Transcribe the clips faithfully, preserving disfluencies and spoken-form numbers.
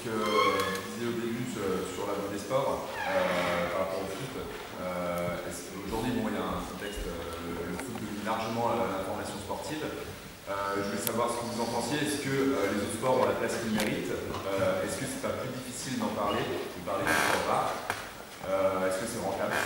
que vous disiez au début sur la des sports euh, par rapport au foot. Euh, Aujourd'hui, bon, il y a un contexte, euh, le foot domine largement l'information sportive. Euh, je voulais savoir ce que vous en pensiez. Est-ce que euh, les autres sports ont la place qu'ils méritent? euh, Est-ce que c'est pas plus difficile d'en parler, de parler des sports rares? euh, Est-ce que c'est rentable?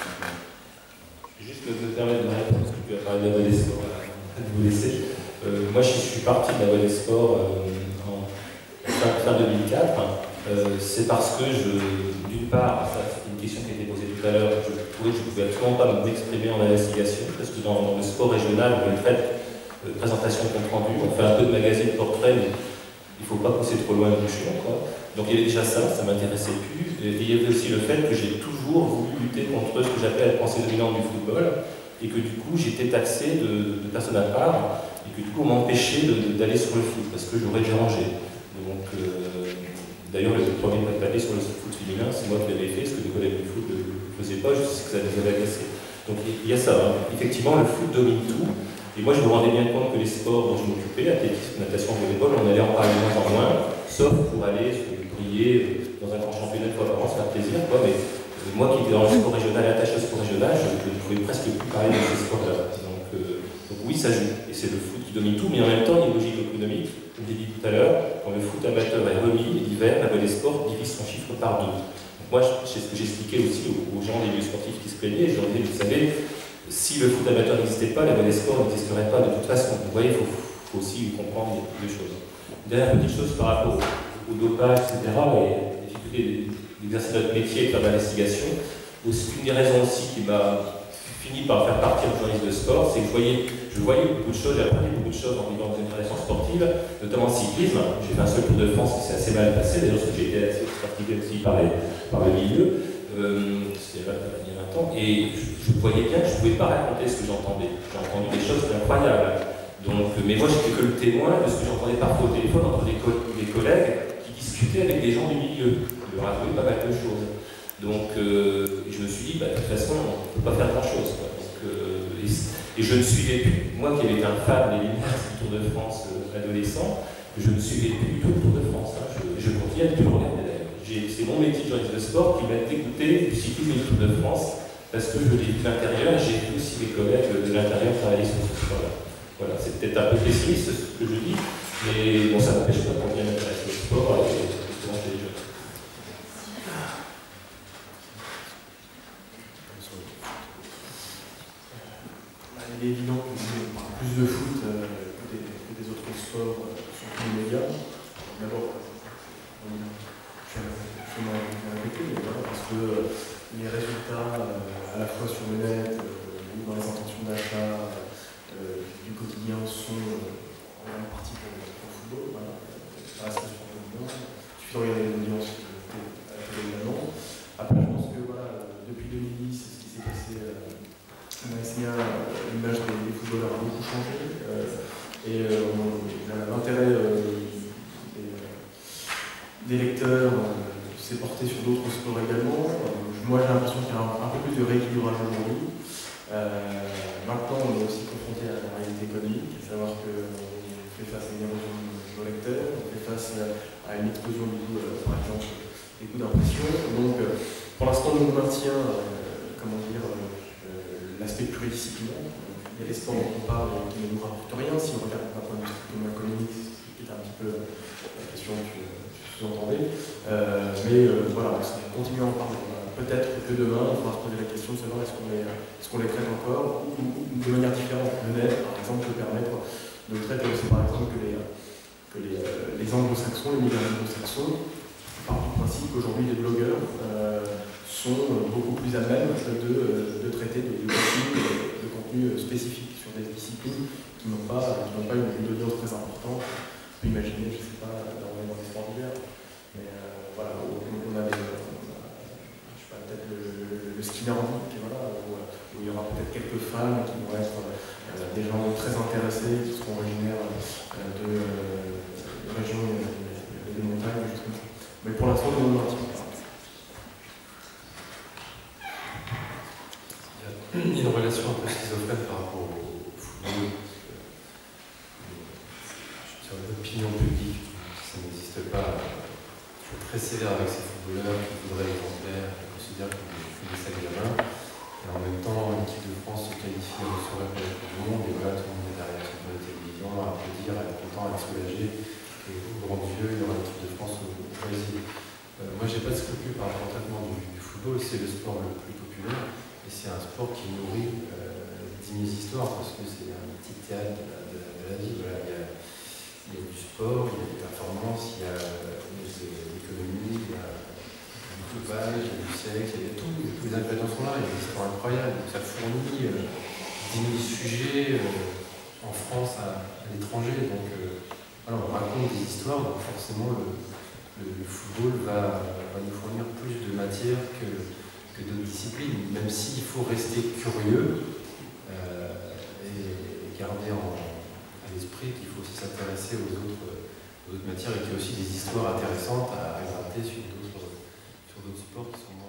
Juste me permettre de répondre, parce que tu as parlé de la voie des sports, à vous laisser. Euh, moi, je suis parti de la voie des sports euh, en fin, fin deux mille quatre. Euh, c'est parce que, d'une part, ça c'était une question qui a été posée tout à l'heure, je trouvais que je ne pouvais absolument pas m'exprimer en investigation, parce que dans, dans le sport régional, on traite de présentation de compte rendu, on fait un peu de magazine portrait, mais il ne faut pas pousser trop loin du bouchon, quoi. Donc il y avait déjà ça, ça ne m'intéressait plus. Et il y avait aussi le fait que j'ai toujours voulu lutter contre ce que j'appelle la pensée dominante du football, et que du coup j'étais taxé de, de personne à part, et que du coup on m'empêchait d'aller sur le foot, parce que j'aurais dérangé. Donc, euh, d'ailleurs, le premier papier sur le foot féminin, c'est moi qui l'avais fait, parce que les collègues du foot ne le faisaient pas, je sais que ça les avait agacés. Donc il y a ça, hein. Effectivement, le foot domine tout. Et moi, je me rendais bien compte que les sports dont je m'occupais, athlétisme, natation, volleyball, on allait en parler de moins en moins, sauf pour aller se briller dans un grand championnat de fois par an, c'est un plaisir, quoi. Mais euh, moi qui étais dans le sport régional, attaché au sport régional, je, je ne pouvais presque plus parler de ces sports-là. Donc, euh, donc oui, ça joue. Et c'est le foot qui domine tout, mais en même temps, il y a une logique économique. Comme j'ai dit tout à l'heure, quand le foot amateur est remis, l'hiver, la voie des sports divise son chiffre par deux. Donc moi, c'est ce que j'expliquais aussi aux, aux gens des lieux sportifs qui se plaignaient. Je leur disais, vous savez, si le foot amateur n'existait pas, la voie des sports n'existerait pas de toute façon. Vous voyez, il faut, faut aussi comprendre les choses. Dernière petite chose par rapport au, au dopage, et cetera, et la difficulté d'exercer notre métier et de faire de l'investigation. Une des raisons aussi qui m'a fini par faire partir du journaliste de sport, c'est que je voyais, je voyais beaucoup de choses, j'ai appris beaucoup de choses en vivant dans une relation sportive, notamment en cyclisme. J'ai fait un seul Tour de France qui s'est assez mal passé, d'ailleurs parce que j'ai été assez fatigué aussi par, les, par le milieu, euh, c'était il y a vingt ans, et je, je voyais bien que je ne pouvais pas raconter ce que j'entendais. J'ai entendu des choses incroyables. Donc, mais moi, j'étais que le témoin de ce que j'entendais parfois au téléphone entre des, co des collègues qui discutaient avec des gens du milieu. Je leur avouais pas mal de choses. Donc, euh, je me suis dit, bah, de toute façon, on ne peut pas faire grand-chose. Euh, et, et je ne suivais plus, moi qui avais été un fan des lumières du Tour de France euh, adolescent, je ne suivais plus du tout le Tour de France. Hein. Je, je continue à plus le regarder d'ailleurs. C'est mon métier de journaliste de sport qui m'a dégoûté du cyclisme et du Tour de France, parce que je l'ai vu de l'intérieur, et j'ai vu aussi mes collègues de l'intérieur travailler sur ce sport-là. Voilà, c'est peut-être un peu pessimiste ce que je dis, mais bon, ça n'empêche pas qu'on vienne m'intéresser au sport et justement chez les jeunes. Il est évident que plus de foot euh, que, des, que des autres sports euh, sur tous les médias. D'abord, je vais m'en répéter, mais voilà, parce que euh, les résultats, euh, à la fois sur le net euh, ou dans les intentions d'achat euh, du quotidien, sont euh, en grande partie pour, pour le football. Voilà. Ça reste le sport dominant. Il suffit de regarder les audiences à la télé évidemment. Après, je pense que voilà, depuis deux mille dix, c'est ce qui s'est passé. Euh, L'image des, des footballeurs a beaucoup changé euh, et euh, l'intérêt euh, des, des lecteurs euh, s'est porté sur d'autres sports également. Euh, moi j'ai l'impression qu'il y a un, un peu plus de rééquilibrage aujourd'hui. Euh, maintenant on est aussi confronté à la réalité économique, à savoir qu'on fait face à une érosion de nos lecteurs, on fait face à une explosion du coût, euh, par exemple, des coûts d'impression. Donc euh, pour l'instant on maintient, euh, comment dire, euh, l'aspect pluridisciplinaire. Il y a des sports dont on parle qui ne nous rapportent rien. Si on regarde d'un point de vue strictement économique, ce qui est un petit peu la question que tu sous-entendais. Euh, mais euh, voilà, on continue à en parler. Peut-être que demain, il faudra se poser la question de savoir est-ce qu'on les, est qu'on les traite encore ou, ou de manière différente. Le net, par exemple, peut permettre de traiter aussi, par exemple, que les, que les, euh, les anglo-saxons, les migrants anglo-saxons, partent du principe qu'aujourd'hui, les blogueurs euh, sont beaucoup plus à même de, de traiter de, de contenu, de contenu spécifique sur des disciplines qui n'ont pas, qui n'ont pas une, une audience très importante. On peut imaginer, je ne sais pas, dans, dans les sports d'hiver, mais euh, voilà, on, on a, des, on a je sais pas, peut-être le, le, le ski nordique, voilà, où, où il y aura peut-être quelques femmes qui vont être euh, des gens très intéressés, qui seront originaires euh, de, euh, de régions et de montagnes, juste comme ça. Mais pour l'instant, on ne maintient pas. Il y a une relation un peu schizophrène par rapport au football. Sur l'opinion publique, ça n'existe pas. très sévère avec ces footballeurs qui voudraient exemplaires, qui considèrent comme des sacs gamins. Et en même temps, l'équipe de France se qualifie à recevoir pour la Coupe du Monde, et voilà, tout le monde est derrière son la télévision, à applaudir, à être content, à être soulagé. Et aux grands yeux, il y aura l'équipe de France au Brésil. Euh, moi, j'ai pas de scrupule par rapport au traitement du, du football, c'est le sport le plus populaire, et c'est un sport qui nourrit euh, dignes histoires, parce que c'est un petit théâtre de la, de la, de la vie. Voilà, il y a, il y a du sport, il y a des performances, il y a, il y a de l'économie, il y a du coupage, il y a du sexe, il y a tout, tous les ingrédients sont là, il y a des histoires incroyables, ça fournit euh, dix mille sujets euh, en France, à, à l'étranger, donc euh, voilà, on raconte des histoires, donc forcément le, le, le football va, va nous fournir plus de matière que, que d'autres disciplines, même s'il faut rester curieux euh, et garder en l'esprit qu'il faut aussi s'intéresser aux autres, aux autres matières et qu'il y a aussi des histoires intéressantes à, à gratter sur d'autres sur d'autres sports qui sont moins